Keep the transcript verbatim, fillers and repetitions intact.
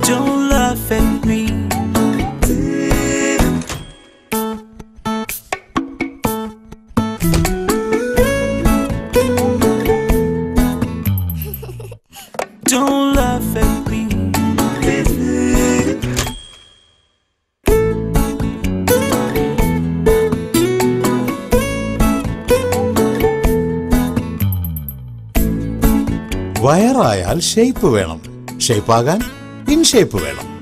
Don't laugh at me. Don't laugh at me. വയറായാൽ shape വേണം, ഷേപ്പാകാൻ ഇൻ ഷേപ്പ് വേണം.